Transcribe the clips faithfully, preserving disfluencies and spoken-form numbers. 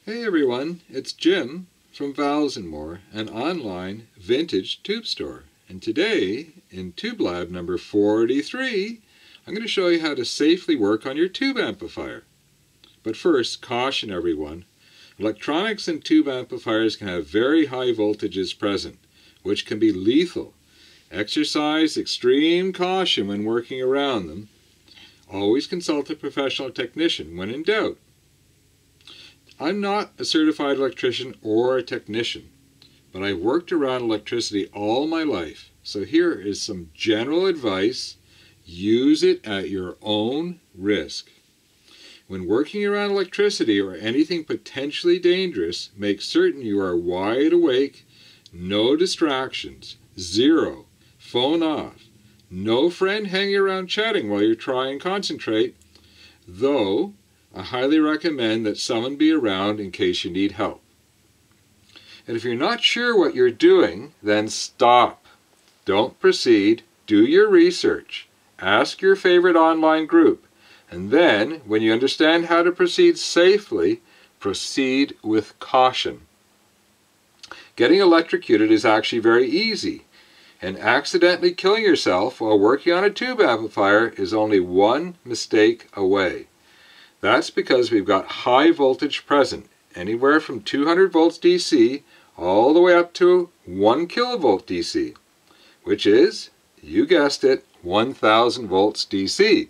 Hey everyone, it's Jim from Valves and More, an online vintage tube store. And today, in Tube Lab number forty-three, I'm going to show you how to safely work on your tube amplifier. But first, caution everyone, electronics and tube amplifiers can have very high voltages present, which can be lethal. Exercise extreme caution when working around them. Always consult a professional technician when in doubt. I'm not a certified electrician or a technician, but I've worked around electricity all my life. So here is some general advice. Use it at your own risk. When working around electricity or anything potentially dangerous, make certain you are wide awake, no distractions, zero, phone off, no friend hanging around chatting while you try and concentrate, though I highly recommend that someone be around in case you need help. And if you're not sure what you're doing, then stop. Don't proceed. Do your research. Ask your favorite online group. And then, when you understand how to proceed safely, proceed with caution. Getting electrocuted is actually very easy, and accidentally killing yourself while working on a tube amplifier is only one mistake away. That's because we've got high voltage present, anywhere from two hundred volts D C all the way up to one kilovolt D C, which is, you guessed it, one thousand volts D C.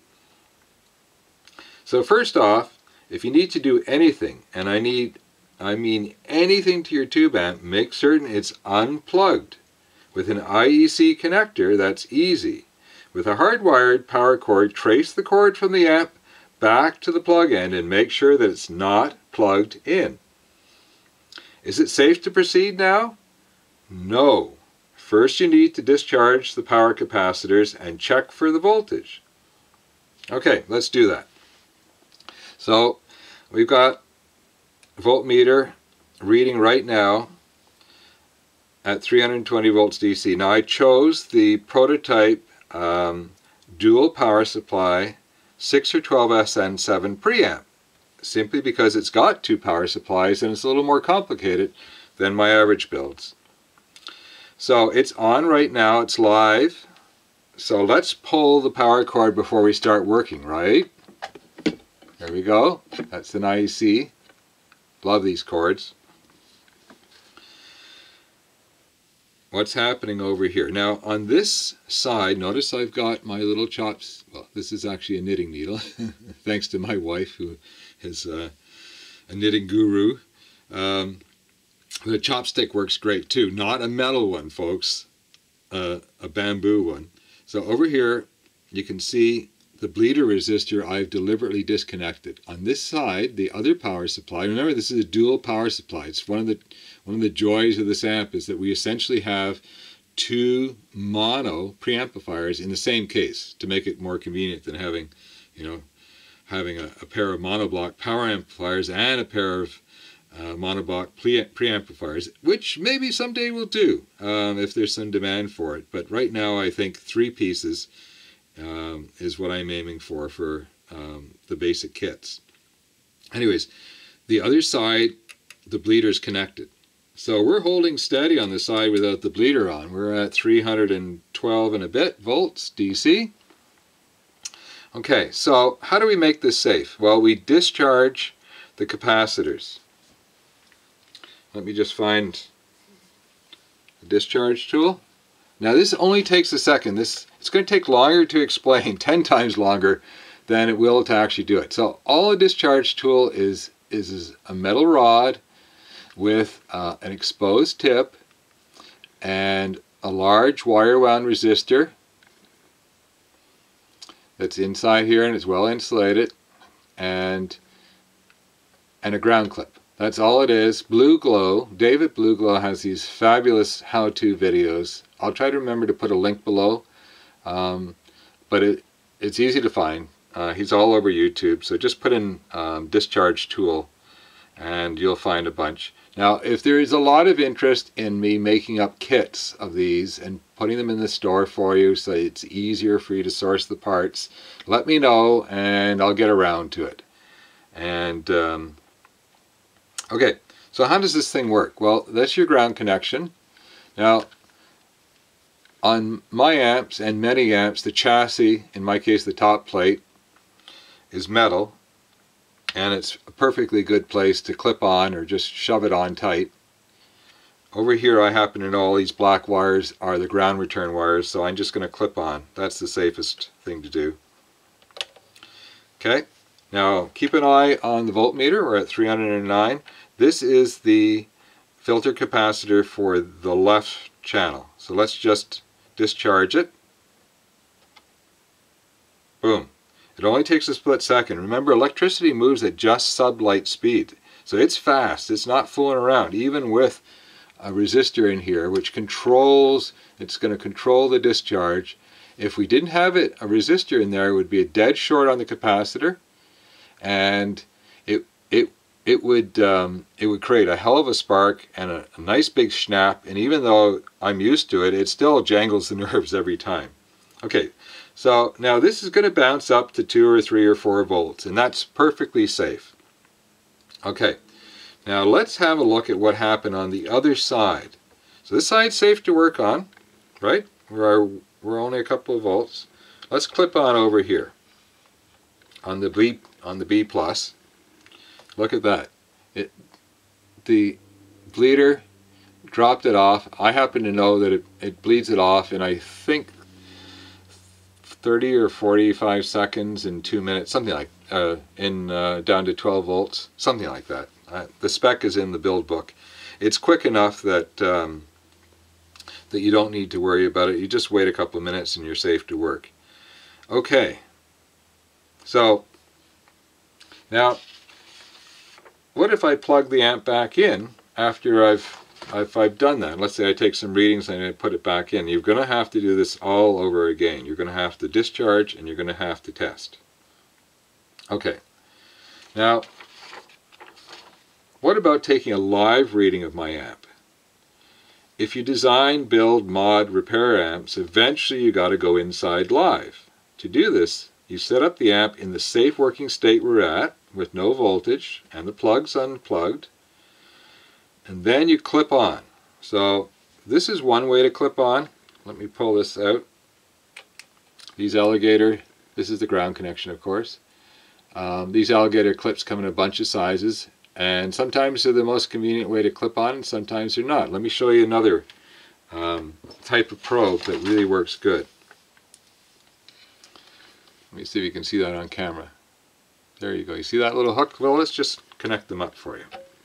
So first off, if you need to do anything, and I need, I mean anything to your tube amp, make certain it's unplugged. With an I E C connector, that's easy. With a hardwired power cord, trace the cord from the amp back to the plug end and make sure that it's not plugged in. Is it safe to proceed now? No. First you need to discharge the power capacitors and check for the voltage. Okay, let's do that. So we've got a voltmeter reading right now at three hundred twenty volts D C. Now I chose the prototype um, dual power supply six or twelve S N seven preamp, simply because it's got two power supplies and it's a little more complicated than my average builds. So it's on right now, it's live. So let's pull the power cord before we start working, right? There we go. That's an I E C. Love these cords. What's happening over here? Now on this side, notice I've got my little chops. Well, this is actually a knitting needle, thanks to my wife who is uh, a knitting guru. Um, the chopstick works great too. Not a metal one, folks, uh, a bamboo one. So over here you can see the bleeder resistor I've deliberately disconnected. On this side, the other power supply, remember this is a dual power supply. It's one of the one of the joys of this amp is that we essentially have two mono preamplifiers in the same case to make it more convenient than having, you know, having a, a pair of monoblock power amplifiers and a pair of uh, monoblock preamplifiers, which maybe someday we'll do um, if there's some demand for it. But right now I think three pieces Um, is what I'm aiming for for um, the basic kits. Anyways, the other side, the bleeder is connected. So we're holding steady on the side without the bleeder on. We're at three hundred twelve and a bit volts D C. Okay, so how do we make this safe? Well, we discharge the capacitors. Let me just find the discharge tool. Now this only takes a second. This it's going to take longer to explain, ten times longer than it will to actually do it. So all a discharge tool is is, is a metal rod with uh, an exposed tip and a large wire wound resistor that's inside here and it's well insulated, and and a ground clip. That's all it is. Blue Glow. David Blue Glow has these fabulous how-to videos. I'll try to remember to put a link below, um, but it, it's easy to find. Uh, he's all over YouTube, so just put in um, discharge tool and you'll find a bunch. Now, if there is a lot of interest in me making up kits of these and putting them in the store for you so it's easier for you to source the parts, let me know and I'll get around to it. And um, Okay, so how does this thing work? Well, that's your ground connection. Now, on my amps and many amps, the chassis, in my case the top plate, is metal, and it's a perfectly good place to clip on or just shove it on tight. Over here I happen to know all these black wires are the ground return wires, so I'm just going to clip on. That's the safest thing to do. Okay, now keep an eye on the voltmeter. We're at three hundred nine. This is the filter capacitor for the left channel. So let's just discharge it. Boom. It only takes a split second. Remember, electricity moves at just sub-light speed. So it's fast. It's not fooling around. Even with a resistor in here, which controls, it's going to control the discharge. If we didn't have it, a resistor in there, it would be a dead short on the capacitor, and it it it would um, it would create a hell of a spark and a, a nice big snap. And even though I'm used to it, it still jangles the nerves every time. Okay, so now this is going to bounce up to two or three or four volts, and that's perfectly safe. Okay, now let's have a look at what happened on the other side. So this side's safe to work on, right? We're, we're only a couple of volts. Let's clip on over here on the B on the B plus. Look at that. It the bleeder dropped it off. I happen to know that it, it bleeds it off in, I think, thirty or forty-five seconds in two minutes, something like uh, in uh, down to twelve volts, something like that. Uh, the spec is in the build book. It's quick enough that um, that you don't need to worry about it. You just wait a couple of minutes and you're safe to work. Okay, so now what if I plug the amp back in after I've if I've done that? Let's say I take some readings and I put it back in. You're going to have to do this all over again. You're going to have to discharge and you're going to have to test. Okay, now what about taking a live reading of my amp? If you design, build, mod, repair amps, eventually you got to go inside live. To do this, you set up the amp in the safe working state we're at, with no voltage, and the plugs unplugged, and then you clip on. So this is one way to clip on. Let me pull this out. These alligator, this is the ground connection, of course. Um, these alligator clips come in a bunch of sizes, and sometimes they're the most convenient way to clip on, and sometimes they're not. Let me show you another um, type of probe that really works good. Let me see if you can see that on camera. There you go. You see that little hook? Well, let's just connect them up for you.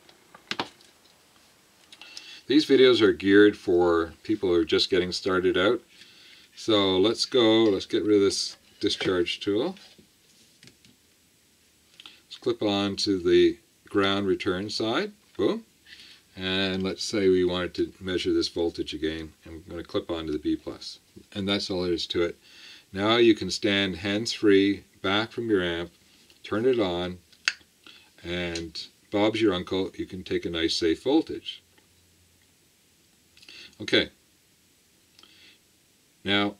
These videos are geared for people who are just getting started out. So let's go, let's get rid of this discharge tool. Let's clip on to the ground return side. Boom. And let's say we wanted to measure this voltage again. I'm going to clip onto the B plus. And that's all there is to it. Now you can stand hands-free back from your amp, turn it on, and Bob's your uncle. You can take a nice safe voltage. Okay. Now,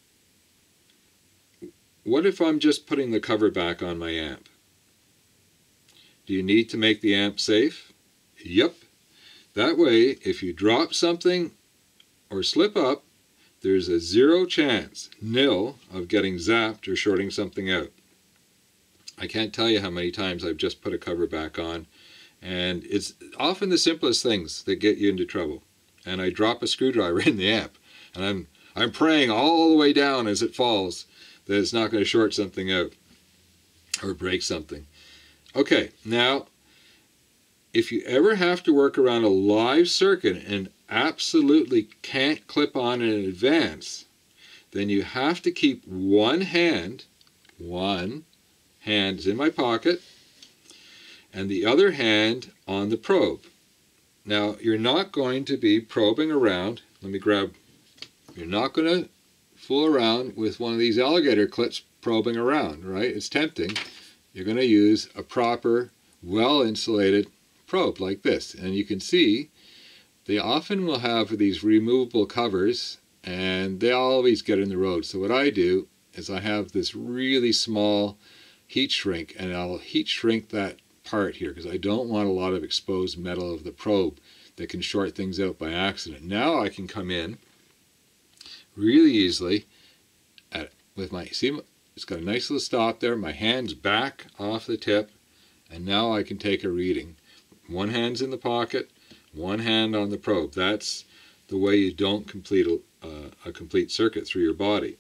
what if I'm just putting the cover back on my amp? Do you need to make the amp safe? Yep. That way, if you drop something or slip up, there's a zero chance, nil, of getting zapped or shorting something out. I can't tell you how many times I've just put a cover back on, and it's often the simplest things that get you into trouble. And I drop a screwdriver in the amp, and I'm I'm praying all the way down as it falls that it's not going to short something out or break something. Okay, now if you ever have to work around a live circuit and absolutely can't clip on in advance, then you have to keep one hand, one hand is in my pocket, and the other hand on the probe. Now, you're not going to be probing around. Let me grab, you're not going to fool around with one of these alligator clips probing around, right? It's tempting. You're going to use a proper, well-insulated probe like this. And you can see they often will have these removable covers, and they always get in the road. So what I do is I have this really small heat shrink, and I'll heat shrink that part here because I don't want a lot of exposed metal of the probe that can short things out by accident. Now I can come in really easily at, with my, see, it's got a nice little stop there, my hand's back off the tip, and now I can take a reading. One hand's in the pocket, one hand on the probe. That's the way you don't complete a, uh, a complete circuit through your body.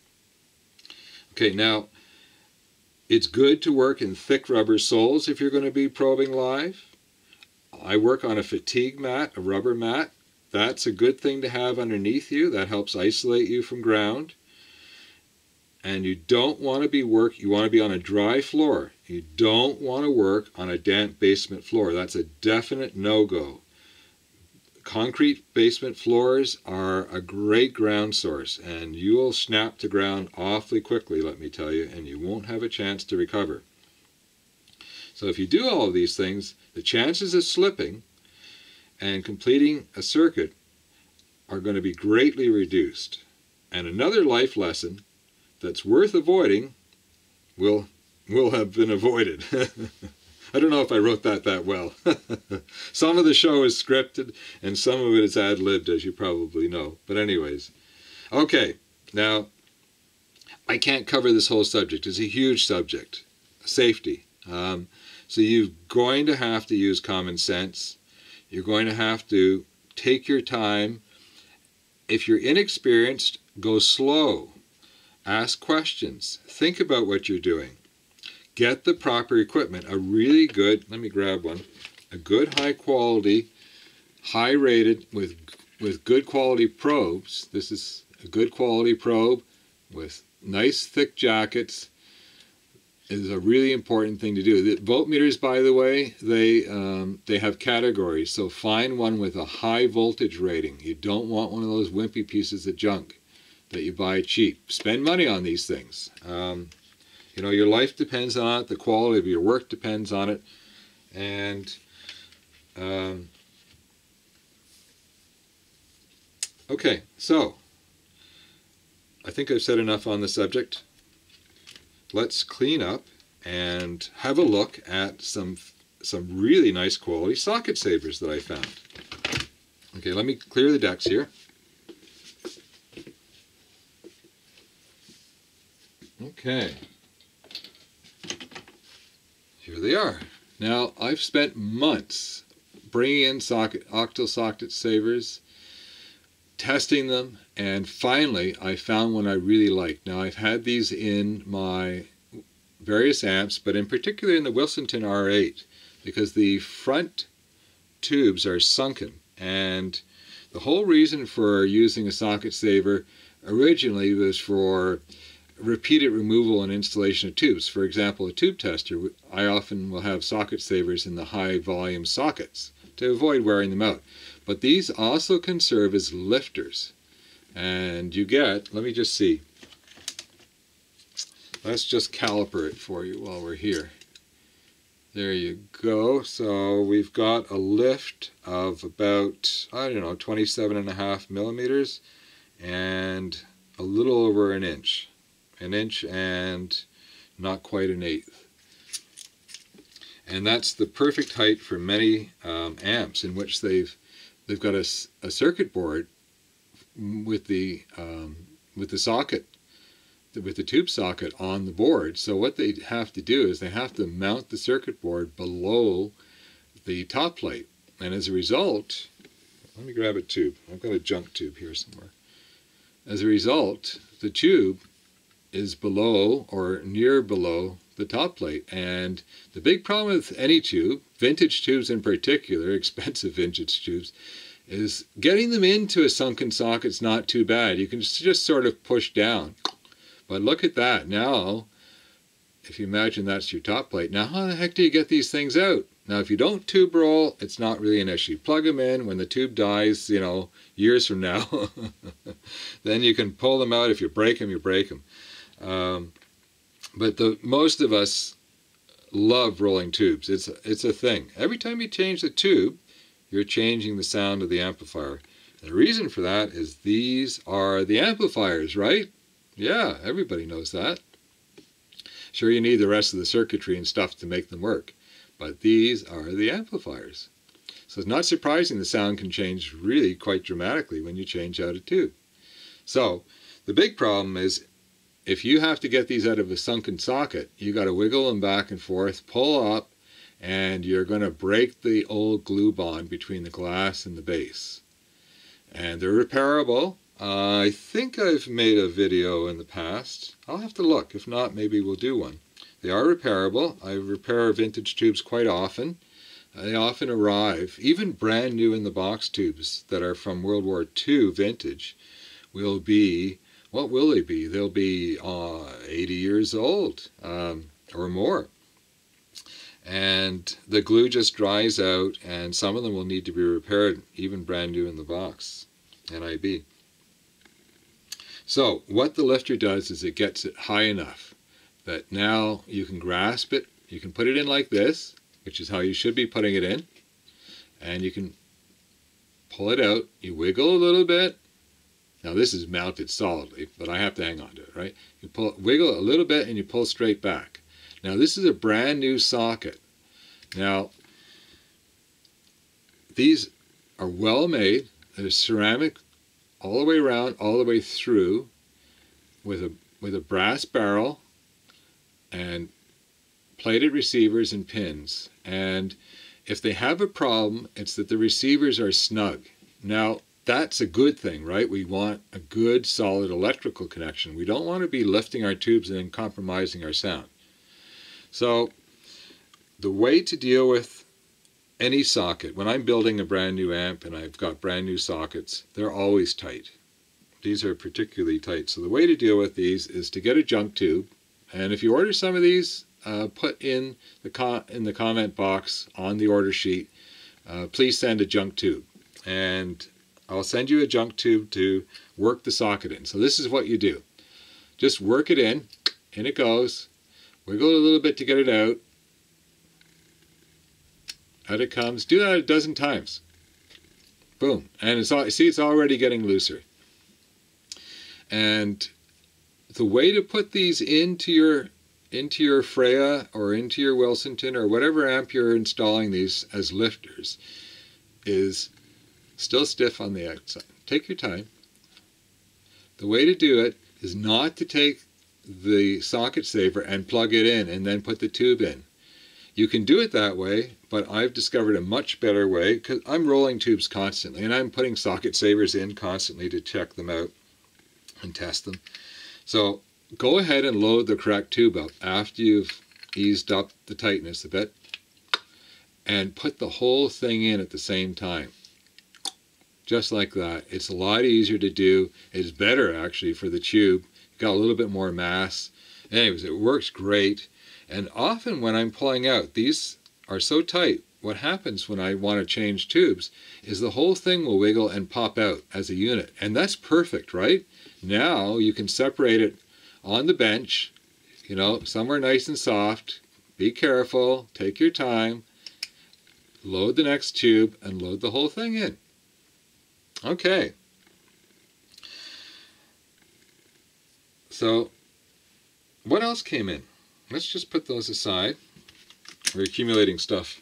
Okay, now, it's good to work in thick rubber soles if you're going to be probing live. I work on a fatigue mat, a rubber mat. That's a good thing to have underneath you. That helps isolate you from ground. And you don't want to be work, you want to be on a dry floor. You don't want to work on a damp basement floor. That's a definite no-go. Concrete basement floors are a great ground source, and you will snap to ground awfully quickly, let me tell you, and you won't have a chance to recover. So if you do all of these things, the chances of slipping and completing a circuit are going to be greatly reduced. And another life lesson that's worth avoiding will, will have been avoided. I don't know if I wrote that that well. Some of the show is scripted and some of it is ad-libbed, as you probably know. But anyways, okay, now I can't cover this whole subject. It's a huge subject, safety. Um, so you're going to have to use common sense. You're going to have to take your time. If you're inexperienced, go slow. Ask questions. Think about what you're doing. Get the proper equipment. A really good, let me grab one, a good high quality, high rated with, with good quality probes. This is a good quality probe with nice thick jackets. Is a really important thing to do. The voltmeters, by the way, they, um, they have categories. So find one with a high voltage rating. You don't want one of those wimpy pieces of junk that you buy cheap. Spend money on these things. Um, You know, your life depends on it, the quality of your work depends on it, and um, okay, so I think I've said enough on the subject. Let's clean up and have a look at some some really nice quality socket savers that I found. Okay, let me clear the decks here. Okay. Here they are. Now, I've spent months bringing in socket, octal socket savers, testing them, and finally I found one I really liked. Now, I've had these in my various amps, but in particular in the Wilsonton R eight, because the front tubes are sunken, and the whole reason for using a socket saver originally was for repeated removal and installation of tubes. For example, a tube tester, I often will have socket savers in the high volume sockets to avoid wearing them out. But these also can serve as lifters. And you get, let me just see, let's just caliper it for you while we're here. There you go. So we've got a lift of about, I don't know, twenty-seven and a half millimeters and a little over an inch. An inch and not quite an eighth. And that's the perfect height for many um, amps in which they've they've got a, a circuit board with the um, with the socket, with the tube socket on the board. So what they have to do is they have to mount the circuit board below the top plate. And as a result, let me grab a tube. I've got a junk tube here somewhere. As a result, the tube is below or near below the top plate. And the big problem with any tube, vintage tubes in particular, expensive vintage tubes, is getting them into a sunken socket's not too bad. You can just sort of push down. But look at that. Now, if you imagine that's your top plate, now how the heck do you get these things out? Now, if you don't tube roll, it's not really an issue. Plug them in when the tube dies, you know, years from now. Then you can pull them out. If you break them, you break them. Um, but the most of us love rolling tubes. It's a, it's a thing. Every time you change the tube, you're changing the sound of the amplifier. And the reason for that is these are the amplifiers, right? Yeah, everybody knows that. Sure, you need the rest of the circuitry and stuff to make them work. but these are the amplifiers. So it's not surprising the sound can change really quite dramatically when you change out a tube. So the big problem is if you have to get these out of a sunken socket, you got to wiggle them back and forth, pull up, and you're going to break the old glue bond between the glass and the base. And they're repairable. Uh, I think I've made a video in the past. I'll have to look. If not, maybe we'll do one. They are repairable. I repair vintage tubes quite often. They often arrive, even brand new in the box tubes that are from World War Two vintage, will be, what will they be? They'll be uh, eighty years old um, or more. And the glue just dries out, and some of them will need to be repaired, even brand new in the box, N I B. So what the lifter does is it gets it high enough that now you can grasp it. You can put it in like this, which is how you should be putting it in, and you can pull it out. You wiggle a little bit. Now this is mounted solidly, but I have to hang on to it, right? You pull, wiggle a little bit, and you pull straight back. Now this is a brand new socket. Now these are well made. They're ceramic all the way around, all the way through, with a with a brass barrel and plated receivers and pins. And if they have a problem, it's that the receivers are snug. Now that's a good thing, right? We want a good solid electrical connection. We don't want to be lifting our tubes and then compromising our sound. So the way to deal with any socket, when I'm building a brand new amp and I've got brand new sockets, they're always tight. These are particularly tight. So the way to deal with these is to get a junk tube. And if you order some of these, uh, put in the, co in the comment box on the order sheet, uh, please send a junk tube. And I'll send you a junk tube to work the socket in. So this is what you do. Just work it in. In it goes. Wiggle it a little bit to get it out. Out it comes. Do that a dozen times. Boom. And it's all, see, it's already getting looser. And the way to put these into your into your Freya or into your Wilsonton or whatever amp you're installing these as lifters is still stiff on the outside. Take your time. The way to do it is not to take the socket saver and plug it in and then put the tube in. You can do it that way, but I've discovered a much better way because I'm rolling tubes constantly and I'm putting socket savers in constantly to check them out and test them. So go ahead and load the correct tube up after you've eased up the tightness a bit and put the whole thing in at the same time. Just like that. It's a lot easier to do. It's better actually for the tube. You've got a little bit more mass. Anyways, it works great. And often when I'm pulling out, these are so tight, what happens when I want to change tubes is the whole thing will wiggle and pop out as a unit. And that's perfect, right? Now you can separate it on the bench, you know, somewhere nice and soft. Be careful, take your time, load the next tube, and load the whole thing in. Okay. So, what else came in? Let's just put those aside. We're accumulating stuff.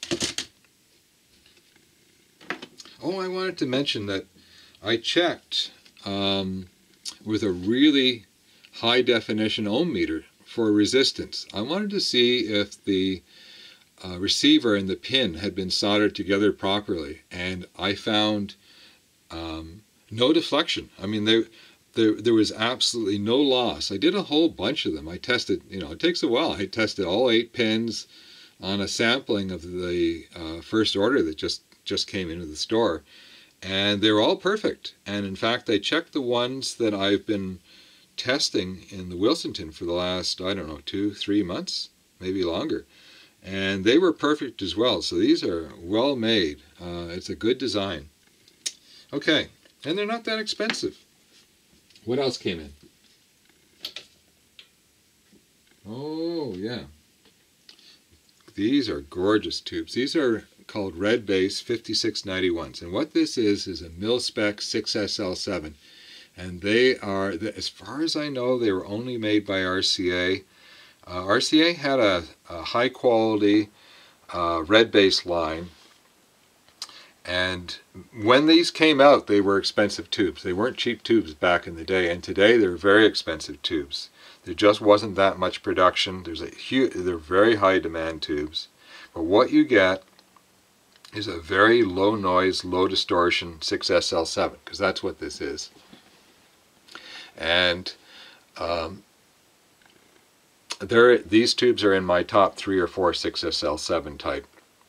Oh, I wanted to mention that I checked um, with a really high definition ohm meter for resistance. I wanted to see if the uh, receiver and the pin had been soldered together properly, and I found um, no deflection. I mean, there, there, there was absolutely no loss. I did a whole bunch of them. I tested, you know, it takes a while. I tested all eight pins on a sampling of the uh, first order that just, just came into the store, and they were all perfect. And in fact, I checked the ones that I've been testing in the Wilsonton for the last, I don't know, two, three months, maybe longer. And they were perfect as well. So these are well made. Uh, it's a good design. Okay, and they're not that expensive. What else came in? Oh, yeah. These are gorgeous tubes. These are called Red Base fifty-six ninety-ones. And what this is, is a mil-spec six S L seven. And they are, as far as I know, they were only made by R C A. Uh, R C A had a, a high quality uh, red base line. And when these came out, they were expensive tubes. They weren't cheap tubes back in the day, and today they're very expensive tubes. There just wasn't that much production. There's a huge, they're very high demand tubes. But what you get is a very low noise, low distortion six S L seven, because that's what this is. And um, there, these tubes are in my top three or four six S L seven type.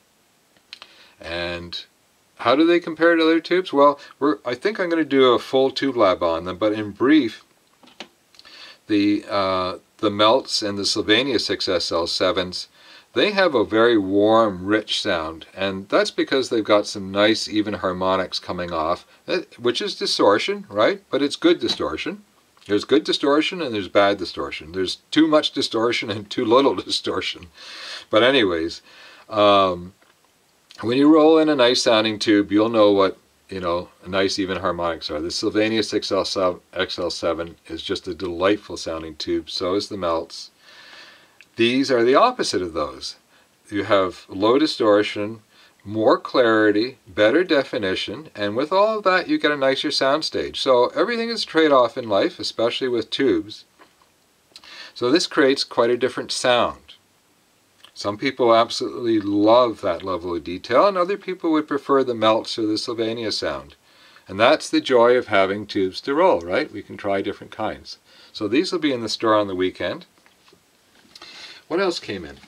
And how do they compare to other tubes? Well, we're, I think I'm going to do a full tube lab on them, but in brief, the uh, the Melts and the Sylvania six S L sevens, they have a very warm, rich sound, and that's because they've got some nice even harmonics coming off, which is distortion, right? But it's good distortion. There's good distortion and there's bad distortion. There's too much distortion and too little distortion. But anyways, um, when you roll in a nice sounding tube, you'll know what, you know, nice even harmonics are. The Sylvania six X L seven is just a delightful sounding tube. So is the Melts. These are the opposite of those. You have low distortion, more clarity, better definition, and with all of that you get a nicer soundstage. So everything is a trade-off in life, especially with tubes. So this creates quite a different sound. Some people absolutely love that level of detail, and other people would prefer the Melts or the Sylvania sound. And that's the joy of having tubes to roll, right? We can try different kinds. So these will be in the store on the weekend. What else came in?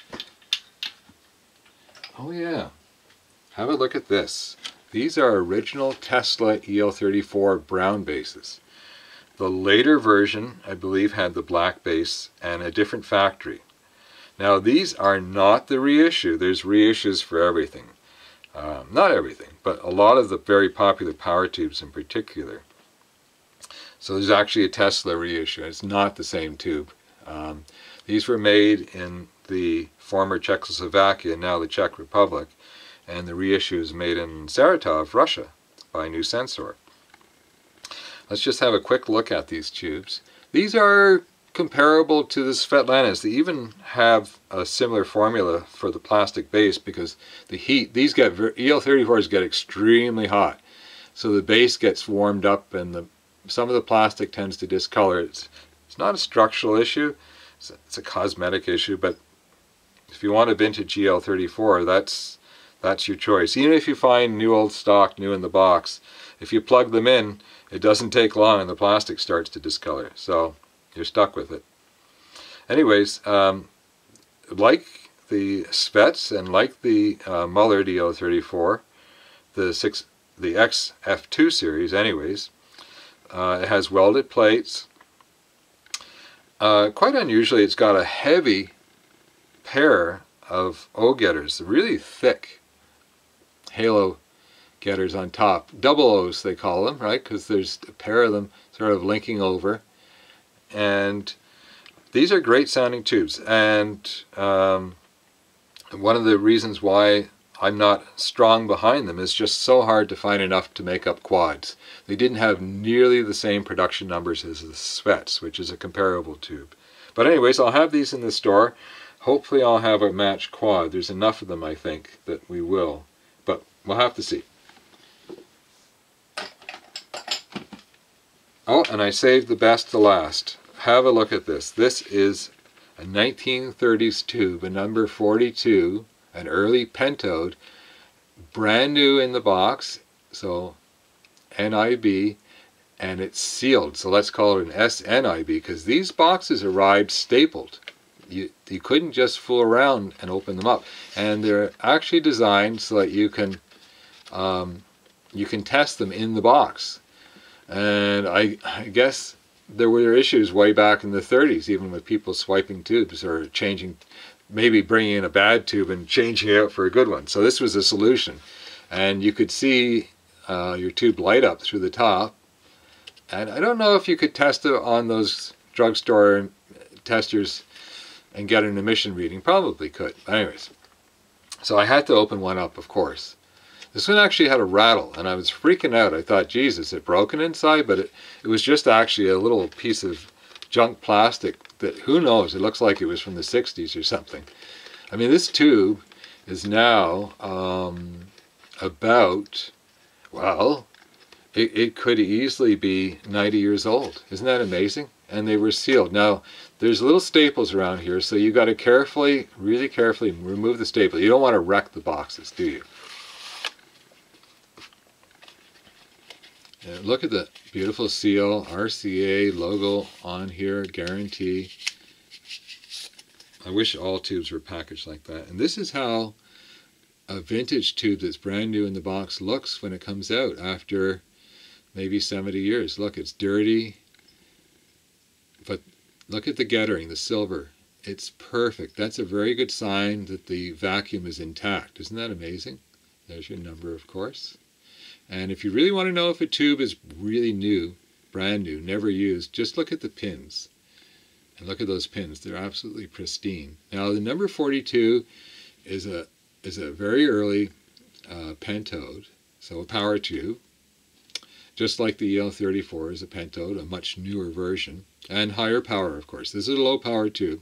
Oh yeah, have a look at this. These are original Tesla E L thirty-four brown bases. The later version, I believe, had the black base and a different factory. Now these are not the reissue. There's reissues for everything. Um, not everything, but a lot of the very popular power tubes in particular. So there's actually a Tesla reissue. It's not the same tube. Um, these were made in the former Czechoslovakia, now the Czech Republic, and the reissue is made in Saratov, Russia, by New Sensor. Let's just have a quick look at these tubes. These are comparable to the Svetlanas. They even have a similar formula for the plastic base because the heat, these get, E L thirty-fours get extremely hot. So the base gets warmed up and the, some of the plastic tends to discolor. It's, it's not a structural issue, it's a, it's a cosmetic issue, but if you want a vintage E L thirty-four, that's, that's your choice. Even if you find new old stock, new in the box, if you plug them in, it doesn't take long and the plastic starts to discolor. So you're stuck with it. Anyways, um, like the Svets and like the uh, Muller E L thirty-four, the six, the X F two series anyways, uh, it has welded plates. Uh, quite unusually, it's got a heavy pair of O-getters, really thick halo getters on top. Double O's they call them, right? Because there's a pair of them sort of linking over. And these are great sounding tubes, and um, one of the reasons why I'm not strong behind them is just so hard to find enough to make up quads. They didn't have nearly the same production numbers as the Svets, which is a comparable tube. But anyways, I'll have these in the store. Hopefully I'll have a matched quad. There's enough of them, I think, that we will. But we'll have to see. Oh, and I saved the best to last. Have a look at this. This is a nineteen thirties tube, a number forty-two, an early pentode, brand new in the box, so N I B, and it's sealed. So let's call it an S N I B, because these boxes arrived stapled. You, you couldn't just fool around and open them up. And they're actually designed so that you can, um, you can test them in the box. And I, I guess there were issues way back in the thirties, even with people swiping tubes or changing, maybe bringing in a bad tube and changing it out for a good one. So this was a solution. And you could see uh, your tube light up through the top. And I don't know if you could test it on those drugstore testers and get an emission reading. Probably could. Anyways, so I had to open one up, of course. This one actually had a rattle, and I was freaking out. I thought, geez, is it broken inside? But it, it was just actually a little piece of junk plastic that, who knows, it looks like it was from the sixties or something. I mean, this tube is now um, about, well, it, it could easily be ninety years old. Isn't that amazing? And they were sealed. Now, there's little staples around here, so you got to carefully, really carefully remove the staple. You don't want to wreck the boxes, do you? And look at the beautiful seal, R C A logo on here, guarantee. I wish all tubes were packaged like that. And this is how a vintage tube that's brand new in the box looks when it comes out after maybe seventy years. Look, it's dirty, but look at the guttering, the silver. It's perfect. That's a very good sign that the vacuum is intact. Isn't that amazing? There's your number, of course. And if you really want to know if a tube is really new, brand new, never used, just look at the pins. And look at those pins. They're absolutely pristine. Now, the number forty-two is a is a very early uh, pentode, so a power tube. Just like the E L thirty-four is a pentode, a much newer version, and higher power, of course. This is a low power tube.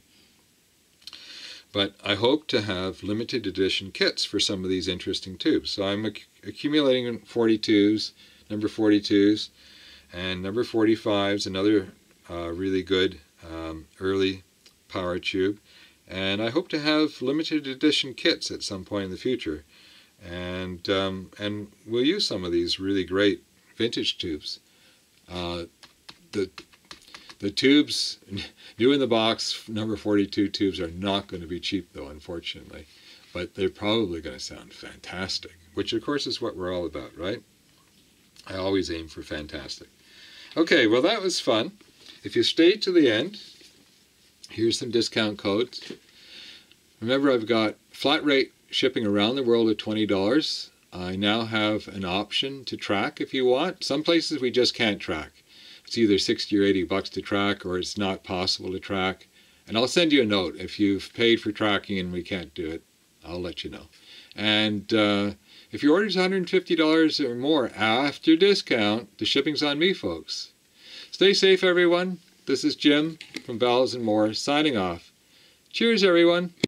But I hope to have limited edition kits for some of these interesting tubes. So I'm ac accumulating forty-twos, number forty-twos, and number forty-fives, another uh, really good um, early power tube. And I hope to have limited edition kits at some point in the future. And, um, and we'll use some of these really great vintage tubes. Uh, the The tubes, new in the box, number forty-two tubes are not going to be cheap though, unfortunately. But they're probably going to sound fantastic, which of course is what we're all about, right? I always aim for fantastic. Okay, well that was fun. If you stayed to the end, here's some discount codes. Remember, I've got flat rate shipping around the world at twenty dollars. I now have an option to track if you want. Some places we just can't track. It's either sixty or eighty bucks to track, or it's not possible to track. And I'll send you a note. If you've paid for tracking and we can't do it, I'll let you know. And uh, if your order's one hundred fifty dollars or more after discount, the shipping's on me, folks. Stay safe, everyone. This is Jim from Valves and More, signing off. Cheers, everyone.